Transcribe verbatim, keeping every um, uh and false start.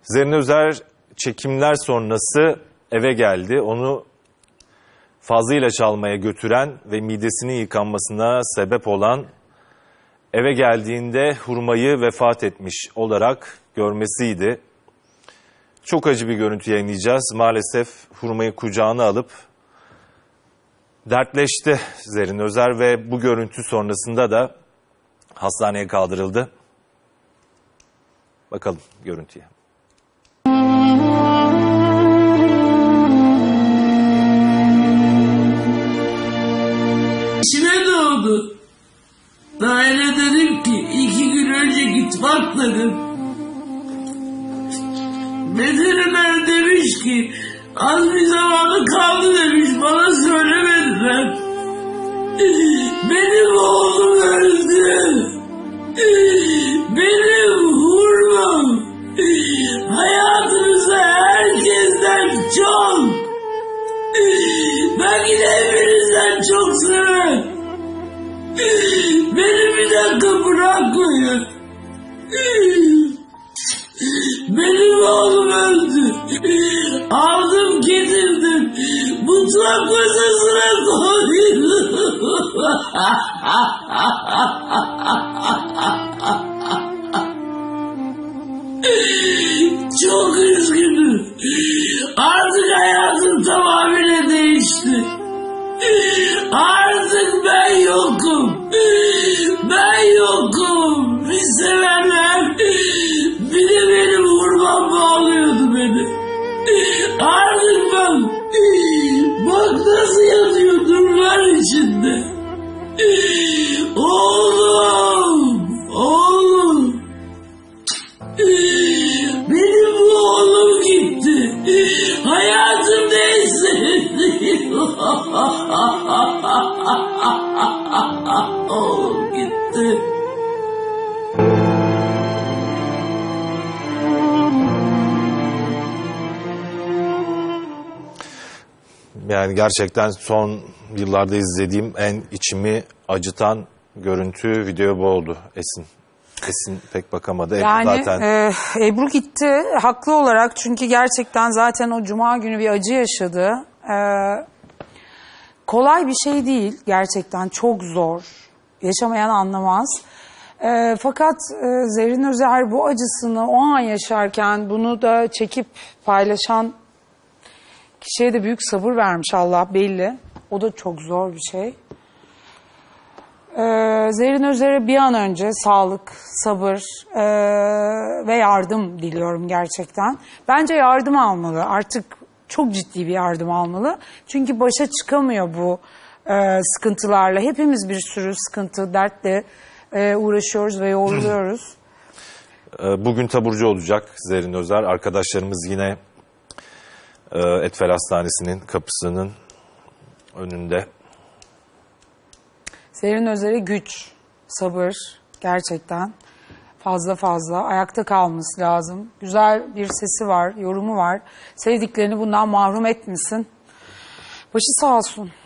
Zerrin Özer çekimler sonrası eve geldi. Onu fazla ilaç almaya götüren ve midesinin yıkanmasına sebep olan, eve geldiğinde hurmayı vefat etmiş olarak görmesiydi. Çok acı bir görüntü yayınlayacağız. Maalesef hurmayı kucağına alıp dertleşti Zerrin Özer ve bu görüntü sonrasında da hastaneye kaldırıldı. Bakalım görüntüye. İçime doğdu. Daire dedim ki iki gün önce git bak dedim. Veteriner demiş ki az bir zamanı kaldı demiş, bana söylemediler. Benim oğlum öldü. Benim hurmam hayatınızda herkesten çok. Belki de hepinizden çok sever. Beni bir dakika bırakmayın. Benim oğlum öldü. Aldım getirdim. Mutfak masasına koydum. Çok üzgünüm. Artık hayatım tamamıyla değişti. Artık ben yokum. Ben yokum. Bir severler. Bir de benim vurmam bağlıyordu beni. Artık ben bak nasıl yatıyor durlar içinde. Oğlum. Oğlum. Benim bu oğlum gitti. Hayatım değişti. Oğlum gitti. Yani gerçekten son yıllarda izlediğim en içimi acıtan görüntü, video bu oldu Esin. Esin pek bakamadı. Yani zaten... e, Ebru gitti haklı olarak, çünkü gerçekten zaten o cuma günü bir acı yaşadı. E, kolay bir şey değil, gerçekten çok zor. Yaşamayan anlamaz. E, fakat e, Zerrin Özer bu acısını o an yaşarken bunu da çekip paylaşan kişiye de büyük sabır vermiş Allah, belli. O da çok zor bir şey. Ee, Zerrin Özer'e bir an önce sağlık, sabır ee, ve yardım diliyorum gerçekten. Bence yardım almalı. Artık çok ciddi bir yardım almalı. Çünkü başa çıkamıyor bu ee, sıkıntılarla. Hepimiz bir sürü sıkıntı, dertle ee, uğraşıyoruz ve yoruluyoruz. Bugün taburcu olacak Zerrin Özer. Arkadaşlarımız yine e, Etfel Hastanesi'nin kapısının önünde. Zerrin Özer'e güç, sabır, gerçekten fazla fazla ayakta kalması lazım. Güzel bir sesi var, yorumu var. Sevdiklerini bundan mahrum etmesin. Başı sağ olsun.